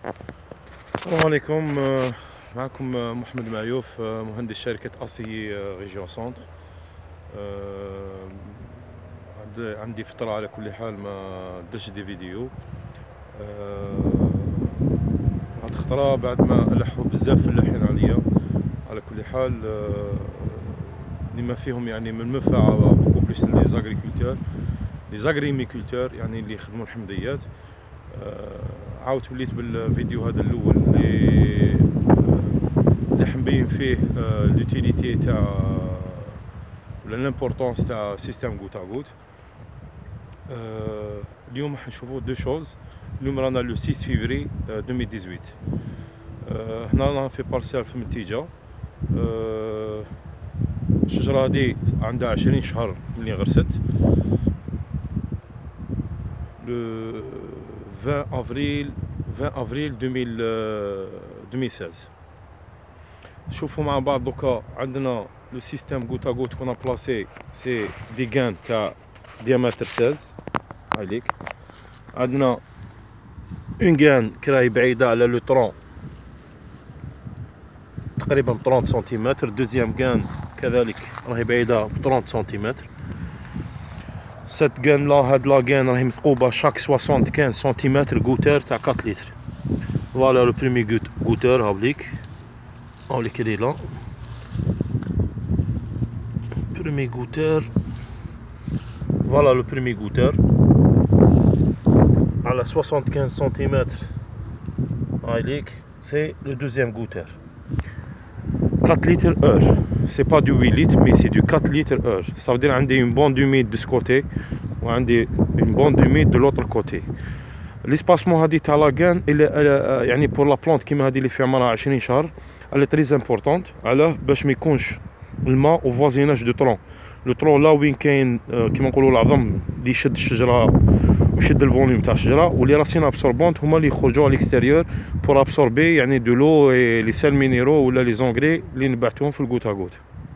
السلام عليكم. معكم محمد معيوف، مهندس شركة أسي ريجيون سونتر. عندي فترة على كل حال ما درتش دي فيديو. هاد الخطرة بعد ما ألحوا بزاف فلاحين عليا. على كل حال لما فيهم يعني من منفعة بوكو بليس لي زاغريميكولتور يعني اللي يخدموا الحمضيات. عاودت وليت بالفيديو هذا الاول اللي حنبين فيه لوتيليتي تاع ولا لامبورطونس تاع سيستم غوت ا غوت. اليوم حنشوفوا دو شوز. اليوم رانا لو 6 فيفري 2018. هنا رانا في بارسيل في منتيجة. الشجرة هادي عندها 20 شهر ملي غرست. le 20 avril 2016. شوفوا مع بعض دوكا عندنا لو سيستيم غوت ا غوت كنا بلاسي سي دي غان تاع ديامتر 16 هايليك. عندنا اون غان كراهي بعيدة على لو طرون تقريبا 30 سنتيمتر. دوزيام غان كذلك راهي بعيدة ب 30 سنتيمتر. سات غان لا هاد لا غان راهي مثقوبة شاك 75 سنتيمتر غوتور تاع 4 لتر. فوالا لو برومي غوتور هاوليك اللي لا برومي غوتور. فوالا لو برومي غوتور على 75 سنتيمتر هايليك. سي لو دوزيام غوتور 4 لتر اور. سي با دو 8 لتر مي سي دو 4 لتر اور. ça veut dire عندي une bande humide de ce côté وعندي une bande humide de l'autre côté. ليسباسمون هادي تاع لاكان يعني بور لا بلونت كيما هادي اللي في عمرها 20 شهر elle est très importante. علاه باش ما يكونش الماء او فوازيناج دو طرون. لو طرون لا وين كاين كيما نقولوا العظم اللي يشد الشجره ويشد الفوليوم تاع الشجره، واللي راسين ابسوربونت هما اللي يخرجوا على الاكستيريور بور ابسوربي يعني دو لو اي لي سيل مينيرو ولا لي زونغري اللي نبعثوهم في الغوت ا غوت.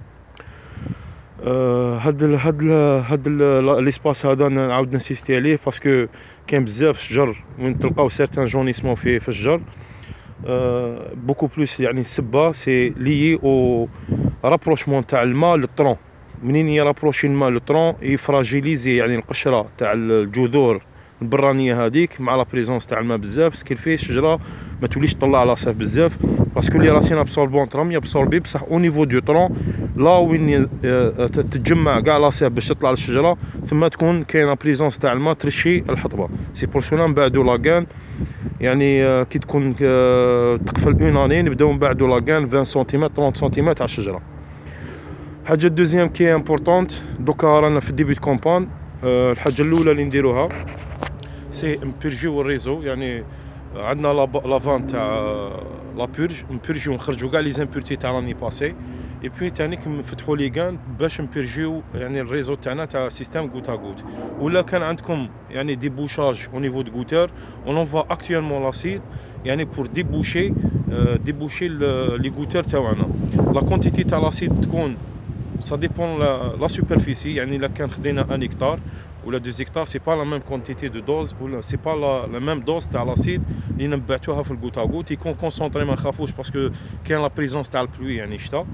هاد ليسباس هذا نعاود نسيستي عليه باسكو كاين بزاف شجر وين تلقاو سيرتان جونيسمون في الشجر. بوكو بلوس يعني السبه سي ليي او رابروشمون تاع الماء للطرون. منين يرابروشي الماء للطرون يفراجيليزي يعني القشره تاع الجذور البرانيه هذيك مع لا بريزونس تاع الماء بزاف سكيل الشجره ما توليش تطلع على صاف بزاف باسكو لي راسين ابسوربونت راهم يابسوربي بصح او نيفو دو طرون لا وين تتجمع كاع لاصاف باش تطلع للشجره ثم تكون كاينه بريزونس تاع الماء ترشي الحطبه. سي بور سولا نبعدو لاكان يعني كي تكون تقفل اون اني نبداو نبعدو لاكان 20 سنتيمتر 30 سنتيمتر على الشجره. حاجه دوزيام كي امبورطونت دوكا رانا في الديبي كومباوند. الحاجه الاولى اللي نديروها سي نبيرجيو الريزو. يعني عندنا لافان تاع لا بيرج نبيرجيو نخرجو كاع لي زامبورتي تاع راني باسي اي بوي تانيك نفتحو لي كان باش نبيرجيو يعني الريزو تاعنا تاع سيستيم غوت ا غوت. ولا كان عندكم يعني دي بوشاج او نيفو دو غوتور اون انفوا اكطوالمون لاسيد يعني بور ديبوشي لي غوتور تاعنا. لا كونتيتي تاع لاسيد تكون ça dépend la superficie. يعني الا كان خدينا 1 هكتار ولا 2 هكتار سي با لا ميم كونتيتي دو دوز ولا سي با لا ميم دوز تاع لاسيد اللي نبعتوها في الغوت ا غوت. يكون كونسونطري ما نخافوش باسكو كاين لا بريزونس تاع البلوي يعني شتا.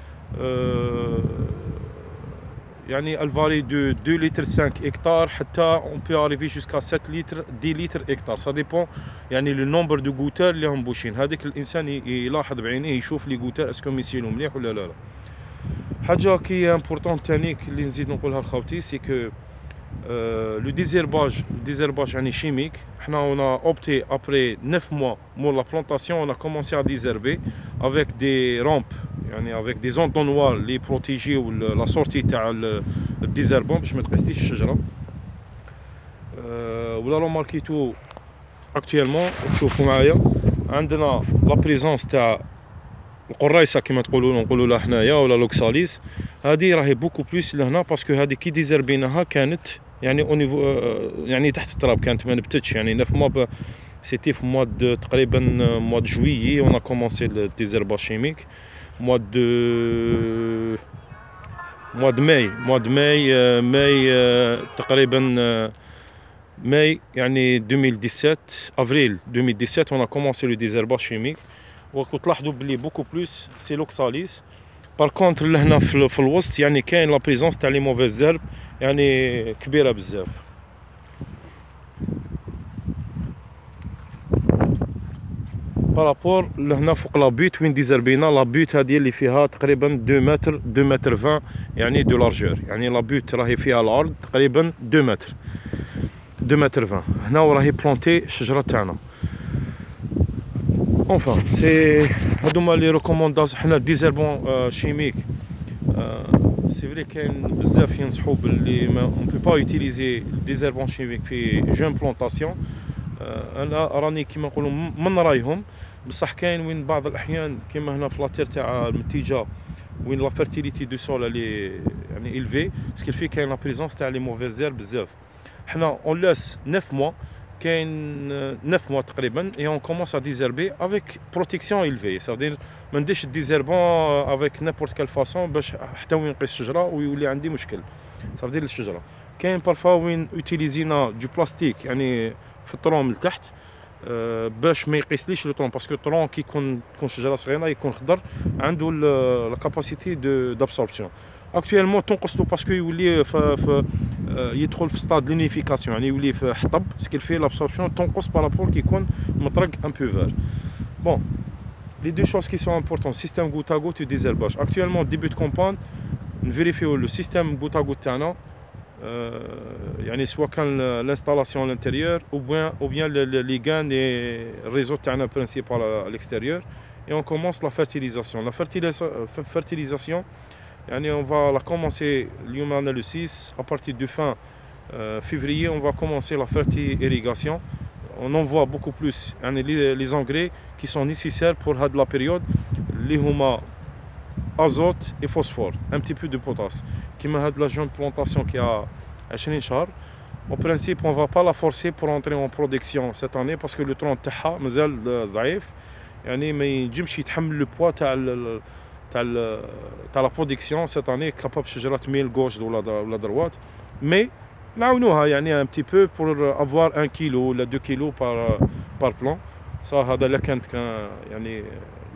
يعني الفاري دو 2 لتر 5 هكتار حتى اون بو اريفي جوسكا 7 لتر 10 لتر هكتار. سا ديبون يعني لو نومبر دو غوتور اللي هم بوشين. هذاك الانسان يلاحظ بعينيه يشوف لي غوتور اسكو ميسيلو مليح ولا لا. حاجه كي امبورطون تانيك اللي نزيد نقولها لخوتي سي كو لو ديزيرباج يعني شيميك. حنا اون اوبتي ابري 9 موا مور لا بلانطاسيون اون كومونسي ا ديزيربي افيك دي رامب يعني افيك دي زونطونوار لي بروتيجيو لا سورتي تاع الديزيربون باش ما تقسليش الشجره. ولا لو ماركيتو اكطوالمون تشوفوا معايا عندنا لا بريزونس تاع القريصه كما نقولوا لها حنايا ولا لوكساليس. هذه راهي بوكو بلوس لهنا باسكو هذه كي ديزربيناها كانت يعني او نيفو يعني تحت التراب كانت ما نبتتش يعني 9 موا سيتي في موا تقريبا موا دو جويي اون كومونسي الديزرباج شيميك موا دو ماي تقريبا mai يعني 2017 avril 2017 on a commencé le désherbage chimique وتلاحظوا بلي beaucoup plus c'est l'oxalis. par contre لهنا في الوسط يعني كاين لا بريزونس تاع لي موفيز هيرب يعني كبيره بزاف. بارابور لهنا فوق لا بوت وين ديزربينا، لا بوت هذه اللي فيها تقريبا 2 متر 2 متر 20 يعني دو لارجور، يعني لا بوت راهي فيها العرض تقريبا 2 متر 2 متر 20. هنا وراهي بلونتي الشجره تاعنا. اونفان سي هادوما لي ريكومونداسيون. حنا ديزربون شيميك سي فري كاين بزاف ينصحوا باللي اون بو با يوتيليزي ديزربون شيميك في جون بلونطاسيون. انا راني كيما نقولوا من رايهم، بصح كاين وين بعض الاحيان كيما هنا في لاتير تاع المتيجه وين لا فيرتيليتي دو سول اللي يعني إلفي سكيل في كاين لا بريزونس تاع لي موفيز هيرب بزاف. حنا اون لاس 9 موا، كاين 9 موا تقريبا اي اون كومونس ا ديزربي افيك بروتيكسيون إلفي. سافدير ما نديرش ديزربون افيك نيبورت كال فاسون باش حتى وين نقيس الشجره ويولي عندي مشكل. سافدير الشجره كاين بارفا وين اوتيليزينا دو بلاستيك يعني في الطرون من تحت باش ما يقيسليش لو طرون، باسكو الطرون كي تكون شجره صغيره يكون خضر عنده لا كاباسيتي دابسوربسيون. اكطويلمون تنقصلو باسكو يولي يدخل في ستاد لينيفيكاسيون، يعني يولي في حطب سكيل فيه لابسوربسيون تنقص بارابور كي يكون مطرق ان بو فير. بون لي دو شوز كي سون امبورطون سيستيم غوت ا غوت و ديزرباج. اكطويلمون ديبي دو كومباوند نفيريفيو لو سيستيم غوت ا غوت تاعنا، يعني سواء كان l'installation à l'intérieur ou bien les gains des réseaux تاعنا principal à l'extérieur. Et on commence la fertilisation. La fertilisation يعني on va la commencer اليوم أنا le 6 à partir du fin février on va commencer la ferti-irrigation. On envoie beaucoup plus يعني les engrais qui sont nécessaires pour هاد la période اللي هما azote et phosphore, un petit peu de potasse. Comme la jeune plantation qui a 20 شهر, au principe on va pas la forcer pour entrer en production cette année parce que le tronc تاعها مازال ضعيف، يعني ما ينجمش يتحمل le poids تاع la production cette année capable شجرة تميل gauche ولا droite. Mais نعاونوها يعني un petit peu pour avoir 1 kilo ولا 2 kilos par plant. ça هذا لا كانت يعني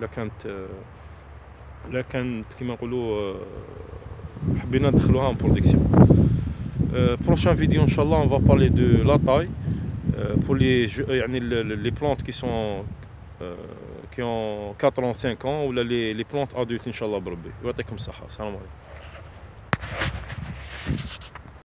لا كانت كيما نقولوا حبينا ندخلوها en production. Prochain vidéo inchallah on va parler de la taille pour les plantes qui sont qui ont 4 ans 5 ans ou les plantes adultes inchallah بربي. يعطيكم الصحة. السلام عليكم.